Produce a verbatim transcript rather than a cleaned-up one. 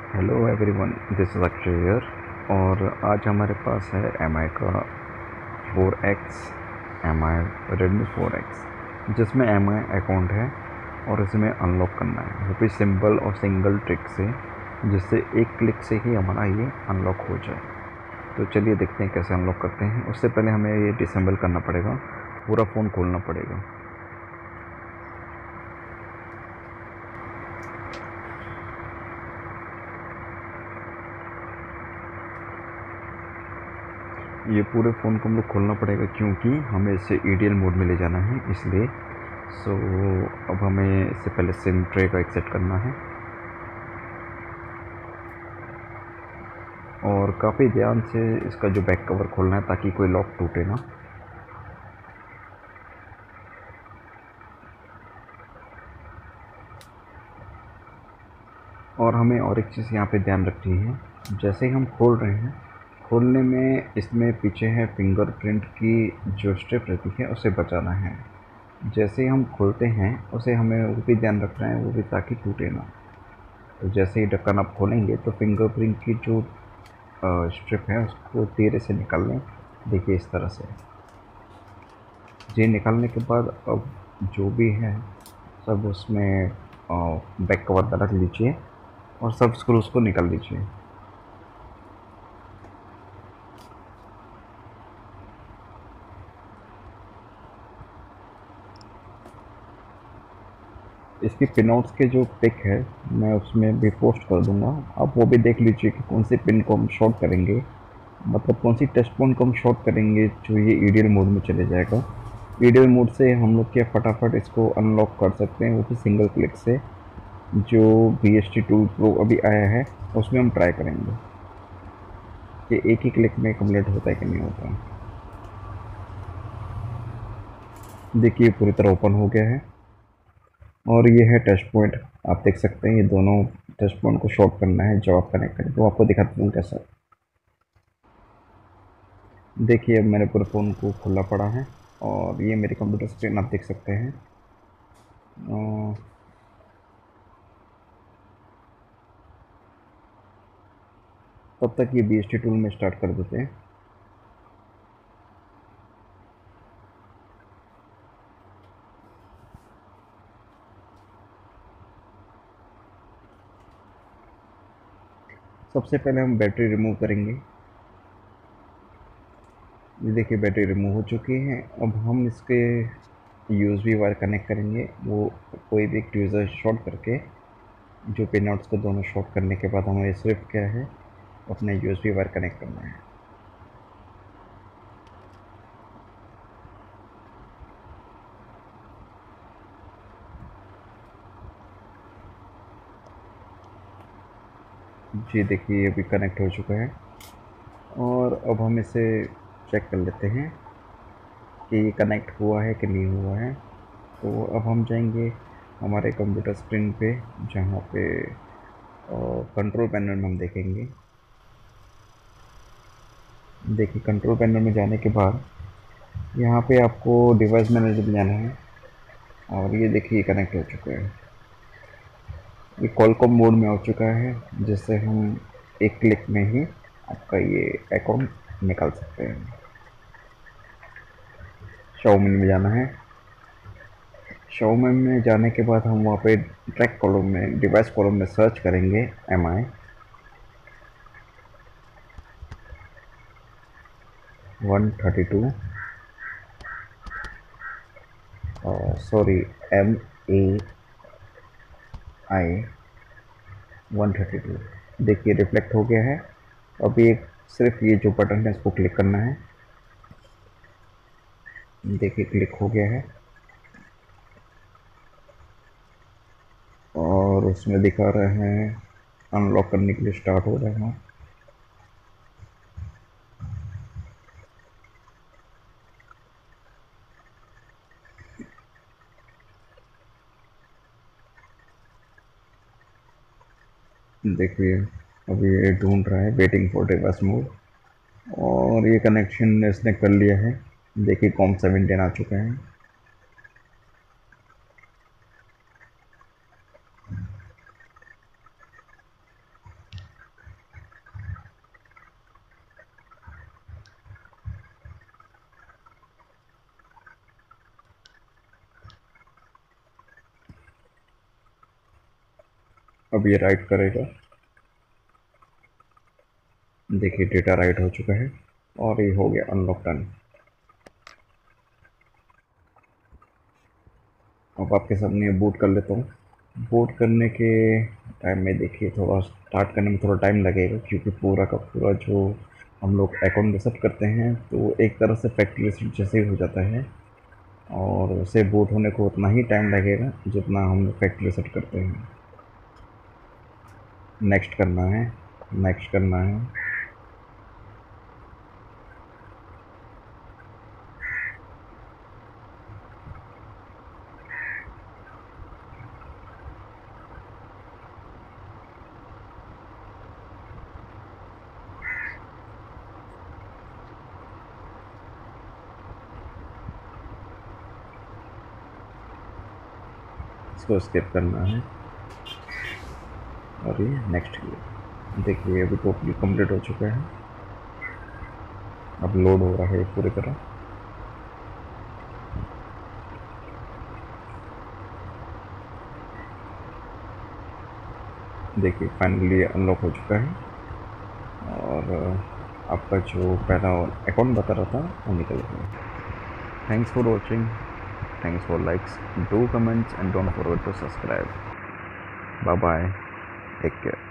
Hello everyone, this is Akshay here. और आज हमारे पास है एम आई का four X, M I Redmi four X, जिसमें एम आई अकाउंट है और इसमें अनलॉक करना है, वो भी सिंपल और सिंगल ट्रिक से, जिससे एक क्लिक से ही हमारा ये अनलॉक हो जाए। तो चलिए देखते हैं कैसे अनलॉक करते हैं। उससे पहले हमें ये डिसेंबल करना पड़ेगा, पूरा फ़ोन खोलना पड़ेगा। ये पूरे फ़ोन को हम लोग खोलना पड़ेगा क्योंकि हमें इसे ई डी एल मोड में ले जाना है, इसलिए। सो अब हमें इससे पहले सिम ट्रे का एक्सेट करना है और काफ़ी ध्यान से इसका जो बैक कवर खोलना है ताकि कोई लॉक टूटे ना। और हमें और एक चीज़ यहाँ पे ध्यान रखनी है, जैसे ही हम खोल रहे हैं, खोलने में इसमें पीछे है फिंगरप्रिंट की जो स्ट्रिप रहती है, उसे बचाना है। जैसे ही हम खोलते हैं उसे हमें वो भी ध्यान रखना है, वो भी ताकि टूटे ना। तो जैसे ही ढक्कन आप खोलेंगे तो फिंगरप्रिंट की जो स्ट्रिप है उसको धीरे से निकाल लें। देखिए इस तरह से। ये निकालने के बाद अब जो भी है सब उसमें बैक कवर रख लीजिए और सब स्क्रूज को निकाल लीजिए। इसकी पिनआउट्स के जो पिक है मैं उसमें भी पोस्ट कर दूंगा, आप वो भी देख लीजिए कि कौन सी पिन को हम शॉर्ट करेंगे, मतलब कौन सी टच पॉइंट को हम शॉर्ट करेंगे जो ये ई डी एल मोड में चले जाएगा। ई डी एल मोड से हम लोग क्या फटाफट इसको अनलॉक कर सकते हैं, वो भी सिंगल क्लिक से। जो B S T two pro अभी आया है उसमें हम ट्राई करेंगे कि एक ही क्लिक में कम्प्लीट होता है कि नहीं होता है। देखिए पूरी तरह ओपन हो गया है और ये है टच पॉइंट। आप देख सकते हैं ये दोनों टच पॉइंट को शॉर्ट करना है। जब आप कनेक्ट करें तो आपको दिखाता हूँ कैसा। देखिए अब मेरे पूरे फ़ोन को खुला पड़ा है और ये मेरी कंप्यूटर स्क्रीन आप देख सकते हैं। तब तक ये बी एस टी टूल में स्टार्ट कर देते हैं। सबसे पहले हम बैटरी रिमूव करेंगे। ये देखिए बैटरी रिमूव हो चुकी है। अब हम इसके U S B wire connect करेंगे, वो कोई भी एक ट्विज़र शॉर्ट करके, जो पिन आउट्स को दोनों शॉर्ट करने के बाद हमें सिर्फ क्या है अपने U S B wire connect करना है। जी देखिए अभी कनेक्ट हो चुका है और अब हम इसे चेक कर लेते हैं कि ये कनेक्ट हुआ है कि नहीं हुआ है। तो अब हम जाएंगे हमारे कंप्यूटर स्क्रीन पे, जहाँ पे कंट्रोल पैनल में हम देखेंगे। देखिए कंट्रोल पैनल में जाने के बाद यहाँ पे आपको डिवाइस मैनेजर में जाना है और ये देखिए कनेक्ट हो चुका है। ये कॉलकॉम मोड में हो चुका है, जिससे हम एक क्लिक में ही आपका ये अकाउंट निकाल सकते हैं। शाओमी में जाना है। शाओमी में जाने के बाद हम वहाँ पे ट्रैक कॉलम में, डिवाइस कॉलम में सर्च करेंगे M I one thirty two, sorry M A I one thirty two. देखिए रिफ्लेक्ट हो गया है। अभी एक सिर्फ ये जो बटन है इसको क्लिक करना है। देखिए क्लिक हो गया है और उसमें दिखा रहे हैं अनलॉक करने के लिए स्टार्ट हो रहे हैं। देखिए अभी ये ढूंढ रहा है, वेटिंग फॉर डिवाइस मोड, और ये कनेक्शन इसने कर लिया है। देखिए कॉम सेवनटीन आ चुका है। अब ये राइट करेगा। देखिए डेटा राइट हो चुका है और ये हो गया अनलॉक डन। अब आपके सामने बूट कर लेता हूँ। बूट करने के टाइम में देखिए थोड़ा स्टार्ट करने में थोड़ा टाइम लगेगा, क्योंकि पूरा का पूरा जो हम लोग अकाउंट रिसेट करते हैं तो एक तरह से फैक्ट्री रिसेट जैसे ही हो जाता है, और उसे बूट होने को उतना ही टाइम लगेगा जितना हम फैक्ट्री रिसेट करते हैं। नेक्स्ट करना है, नेक्स्ट करना है। इसको स्किप करना है और ये नेक्स्ट किया। देखिए अभी टोटली कंप्लीट हो चुका है। अब लोड हो रहा है पूरी तरह। देखिए फाइनली अनलॉक हो चुका है और आपका जो पहला अकाउंट बता रहा था वो निकल गया। Thanks for watching, thanks for likes, do comments and don't forget to subscribe. Bye bye, take care.